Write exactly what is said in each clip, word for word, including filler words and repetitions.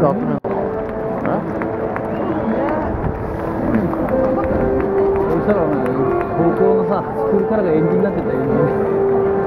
集めるの？え？ そしたらお前高校のさスクールからが延期になってたよね。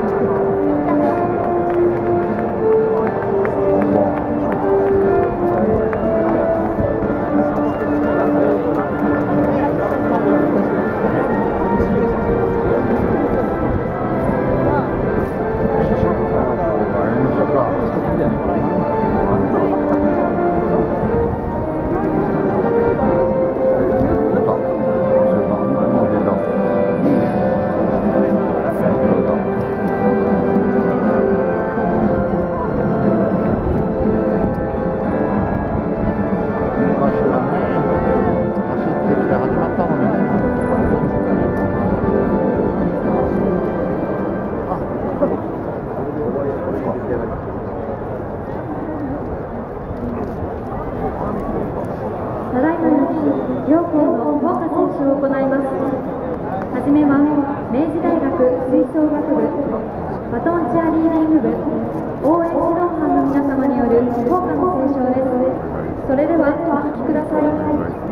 ただいまより両校の校歌選手を行います。はじめは明治大学吹奏楽部バトンチアリーディング部応援指導班の皆様による校歌の斉唱です。それではお聴きください。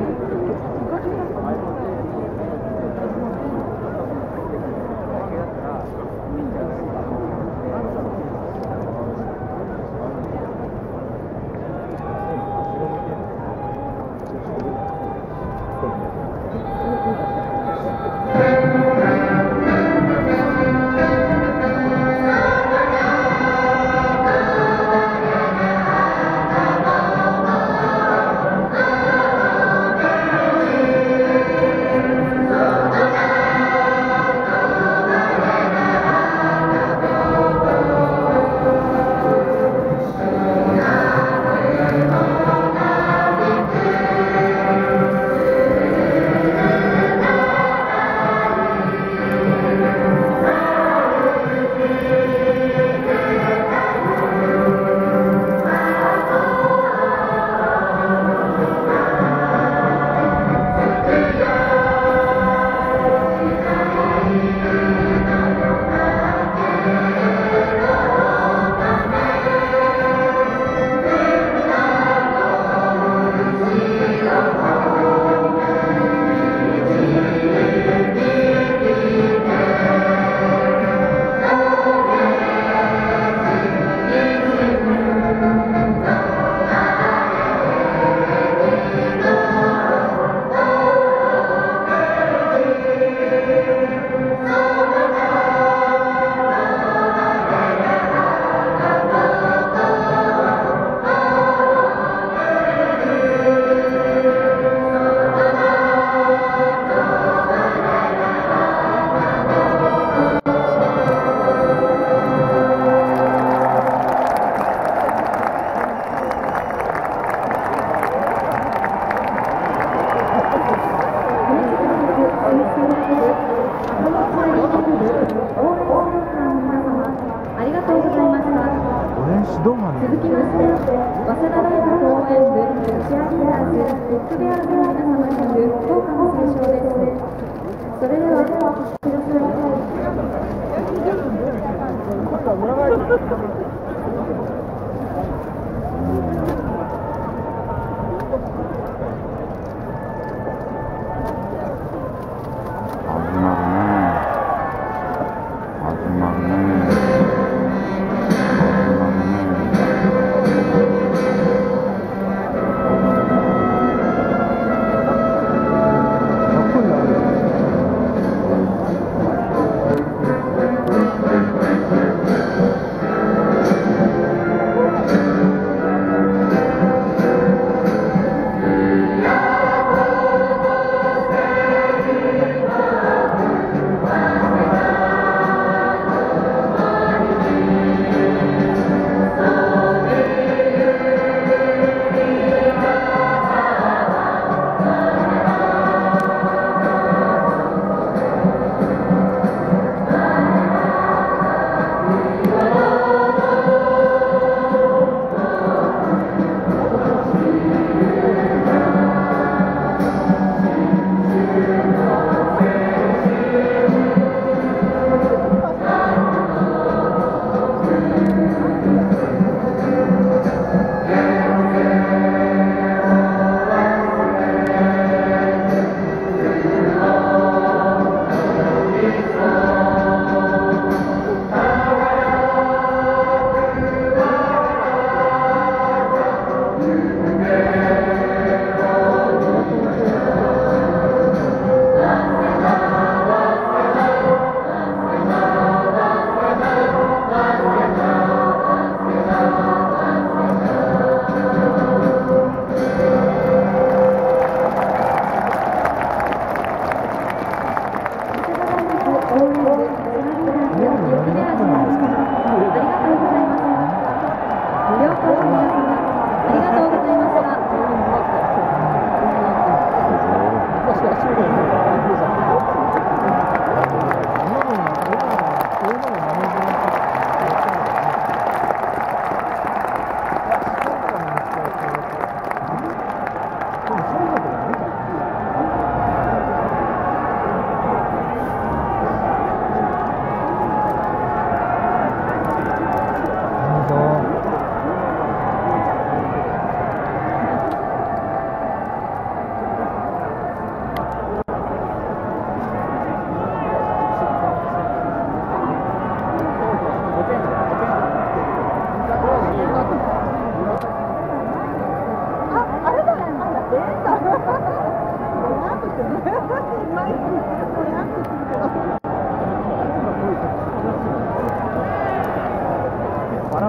どうなん続きまして、早稲田大学応援部チアリーダーズビッグベアーズの皆様による校歌の斉唱です。それではお聴きくださ始まるね。始まるね。 い。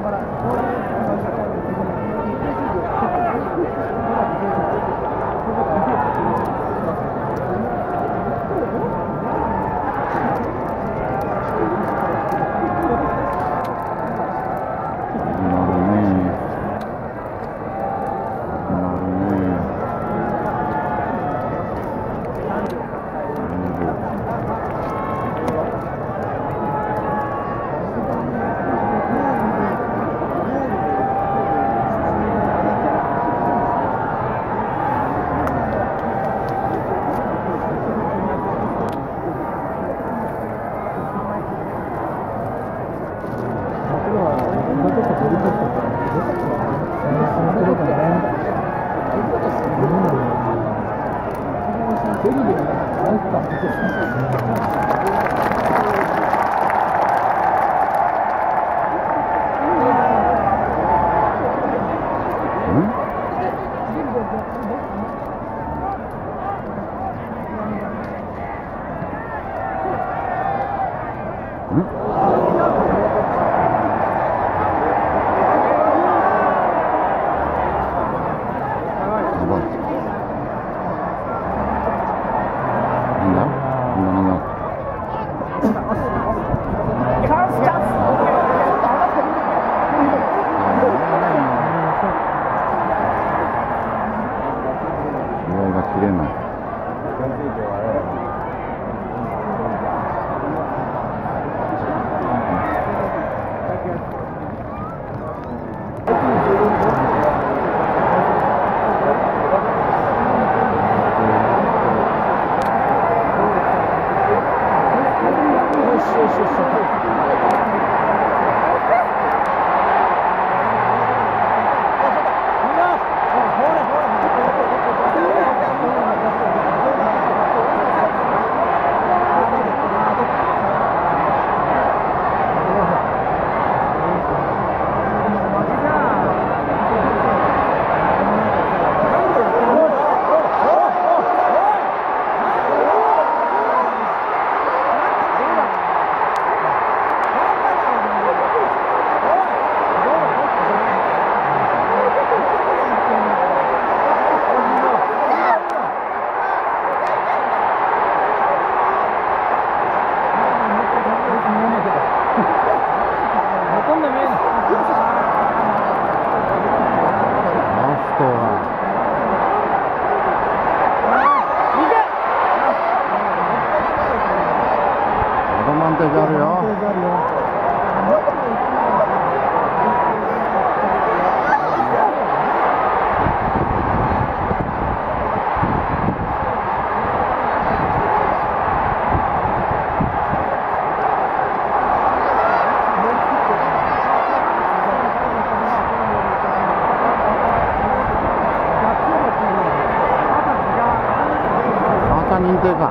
認定か。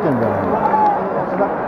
てんじゃないの。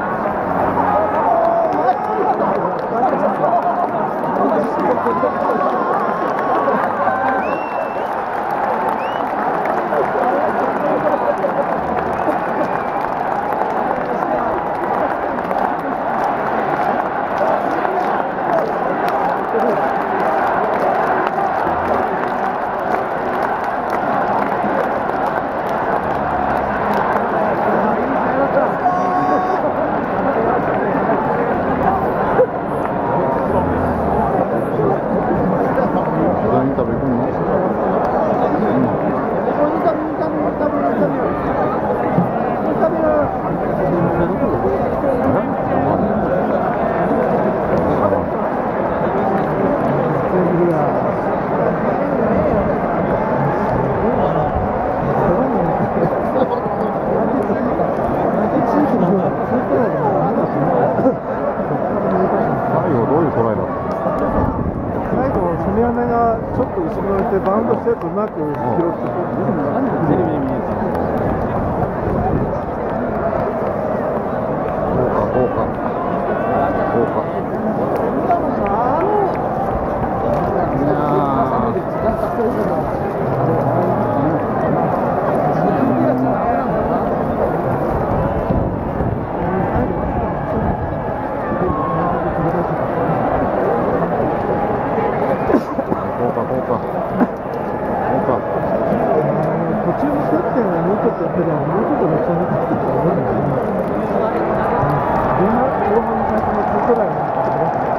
ちょっと後ろにいてバウンドしたやつうまく拾ってテレビで見えた。 豪華豪華途中の接点をもうちょっとやってたらもうちょっと乗せなかったと思うんだよね。前半後半の最初のツートライなんかね。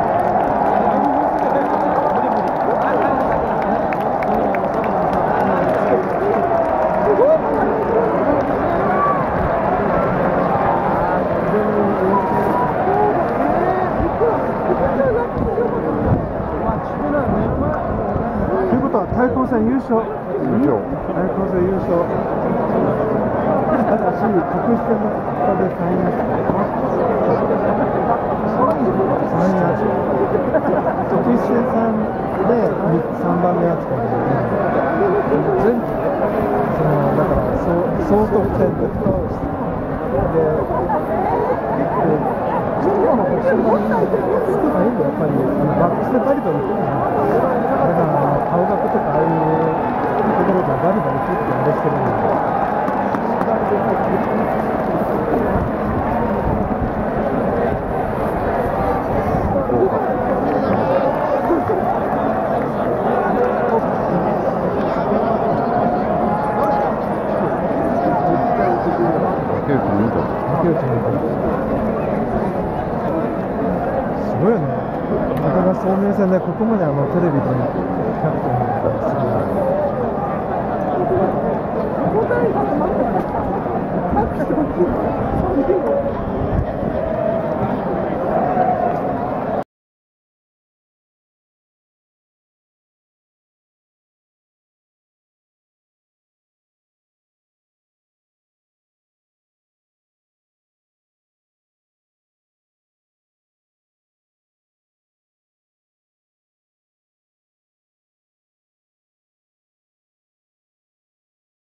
ということは対抗戦優勝。 優勝。 対抗戦優勝。ただし、国士戦の差でさんやつ。さんやつ。国士戦さんでさんばんめ扱いで、全部、その、だから、総得点で。で、中央の国士戦が少ないんだよ、やっぱり。バックスでバリバリ来るんだよ。だから、青学とかああいうところがバリバリ来るってあれしてるんだよ。すごいよね。なかなか総明戦でここまであのテレビでキャプテンになったらすごい。